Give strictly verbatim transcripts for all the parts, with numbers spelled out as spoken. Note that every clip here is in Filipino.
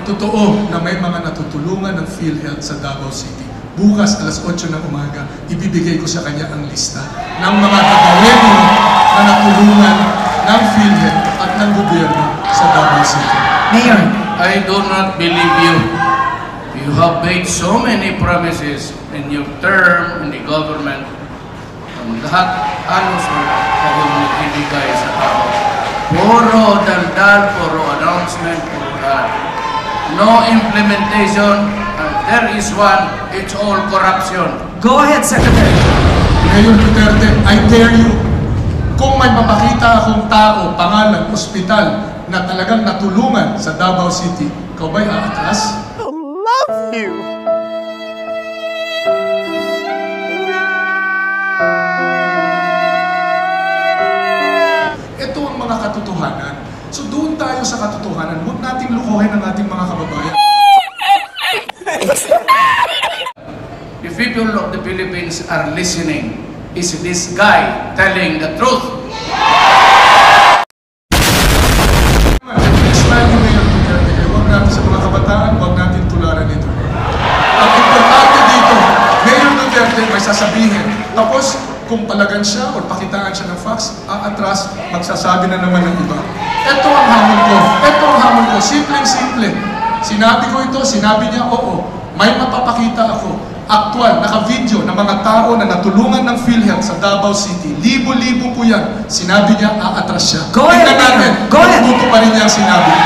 totoo na may mga natutulungan ng PhilHealth sa Davao City. Bukas, alas otso ng umaga, ibibigay ko sa kanya ang lista ng mga Davaoeno na natulungan ng PhilHealth at ng gobyerno sa Davao City. Mayor, I do not believe you. You have made so many promises in your term in the government. Ang lahat halos wala kayong nagbibigay sa tao. Puro daldal, puro announcement, puro lahat. No implementation, and there is one, it's all corruption. go ahead, Secretary. Mayor Duterte, I dare you, kung may mapakita akong tao, pangalan, ospital, na talagang natulungan sa Davao City, ikaw ba'y aatras? I love you. Ito ang mga katotohanan. So doon tayo sa katotohanan, huwag nating lukuhin ang ating mga kababayan. The people of the Philippines are listening. Is this guy telling the truth? Smile mo Mayor Duterte, eh, huwag natin sa mga kabataan, huwag natin tularan ito. Ang importante dito, Mayor Duterte may sasabihin. Tapos, kung palagan siya o pakitaan siya ng facts, aatras, magsasabi na naman ng iba. Ito ang hamon ko. Ito ang hamon ko. Simpleng-simple. Sinabi ko ito, sinabi niya, oo, may mapapakita ako. Aktual, naka-video ng mga tao na natulungan ng PhilHealth sa Davao City. Libo-libo po yan. Sinabi niya, aatras siya. Go ahead, Tingnan natin, Go ahead. tututo pa rin niya ang sinabi niya.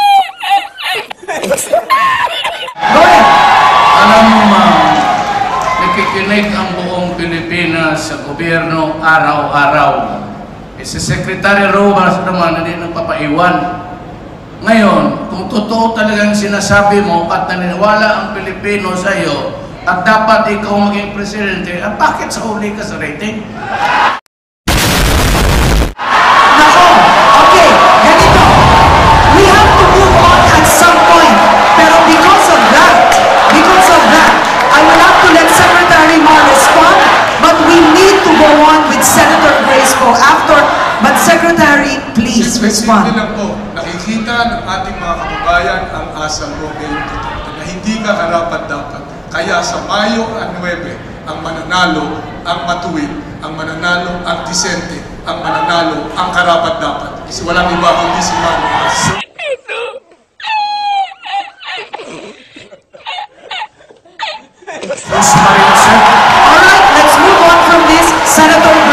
Go ahead. Alam mo, ma'am, nakikinig ang buong Pilipinas sa gobyerno araw-araw. Eh, si Secretary Robas naman, hindi nagpapaiwan. Ngayon, kung totoo talagang sinasabi mo at naniniwala ang Pilipino sa iyo, at dapat ikaw maging presidente, at bakit sa uli ka sa rating? Nako, okay, ganito. We have to move on at some point. Pero because of that, because of that, I will have to let Secretary Mar respond, but we need to go on with Senator Grace Poe after. But Secretary, please respond. Simple lang po, nakikita ng ating mga kababayan ang asal mo ngayon Duterte na hindi ka karapat-dapat. Kaya sa Mayo nuwebe, ang mananalo, ang matuwid, ang mananalo, ang disente, ang mananalo, ang karapat-dapat. Kasi walang iba kundi si Marcos. All right, let's move on from this. Senator